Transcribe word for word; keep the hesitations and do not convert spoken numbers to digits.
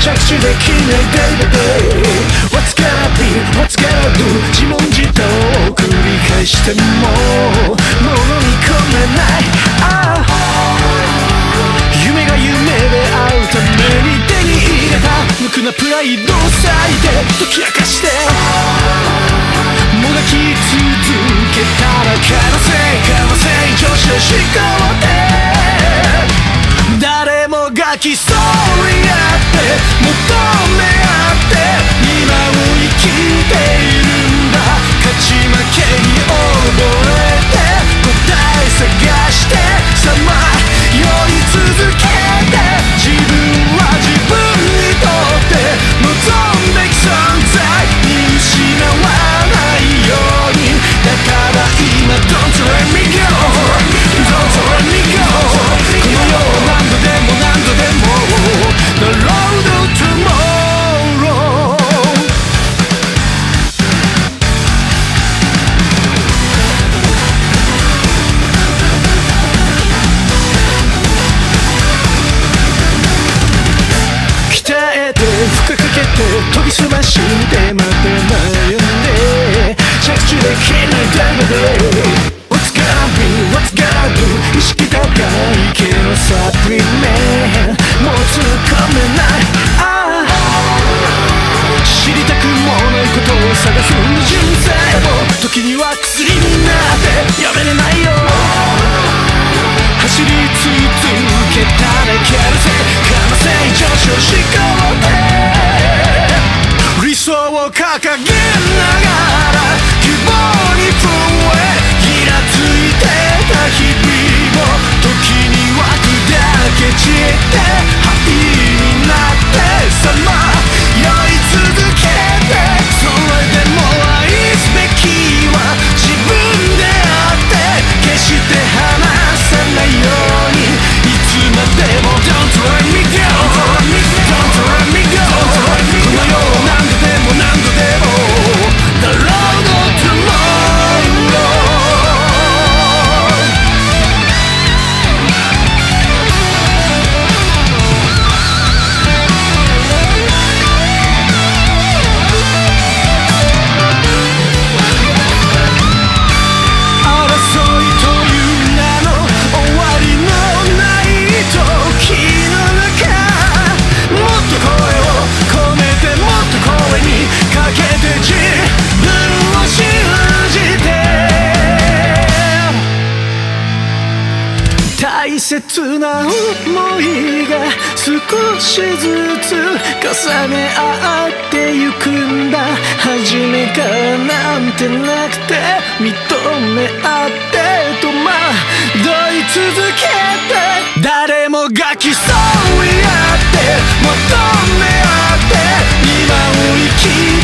着地できない Baby What's gonna be, what's gonna do 自問自答を繰り返してもものに込めない、ああ夢が夢で会うために手に入れた無垢なプライドを裂いて解き明かしてもがき続けたら可能性可能性上昇思考で誰もが競い合って求め合って今を生きているんだ、勝ち負けに溺れて答え探してさまよい続けて自分は自分にとって望むべき存在見失わないように、だから今 Don't let me go Don't let me go この世を何度でも何度でも The road to tomorrow 鍛えて負荷かけて研ぎ澄ましてまた悩んで着地できないダメで What's gonna be, what's gonna do 意識高い系のサプリメントもう突っ込めない、ああ知りたくもないことを探す矛盾さえも時には薬になってやめれないよ、走り続けたら可能性可能性上昇思考で理想を掲げながら希望に震えギラついてた日々も時には砕け散って灰になってさまよい続けてそれでも愛すべきは自分であって決して離さないようにいつまでも Don't let me go Don't let me go この世を何度でも何度でも The road to tomorrow大切な想いが少しずつ重ね合ってゆくんだ、初めからなんてなくて認め合って戸惑い続けて誰もが競い合って求め合って今を生き